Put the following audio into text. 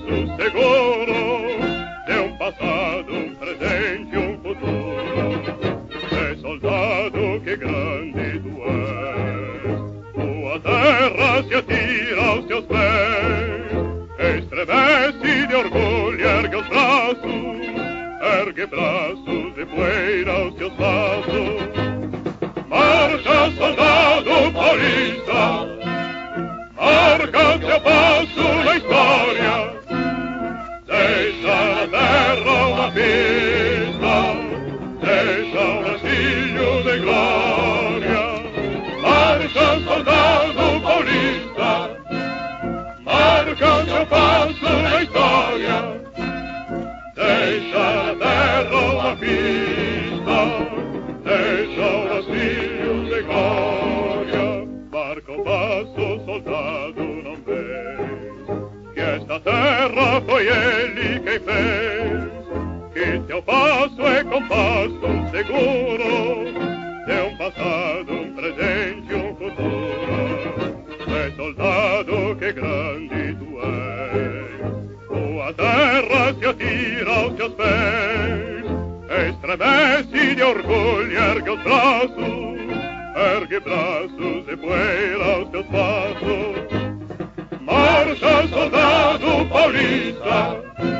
passo seguro de um passado, um presente e um futuro. É soldado, que grande tu és, tua terra se atira aos teus pés, estremece de orgulho, ergue os braços, ergue braços de poeira aos teus passos. Marcha, soldado paulista, marca teu passo na história, deixa na terra uma pista, deixa um rastilho de glória. Marcha, soldado paulista, marca teu passo na história, deixa na terra uma pista, deixa um rastilho de glória. Marca o passo, soldado, não vês que esta terra foi ele quem fez, que teu passo é compasso seguro de um passado, um presente e um futuro. É soldado, que grande tu és, tua terra se atira aos teus pés, estremece de orgulho, ergue os braços, ergue braços e poeira aos teus passos. Marcha, soldado paulista,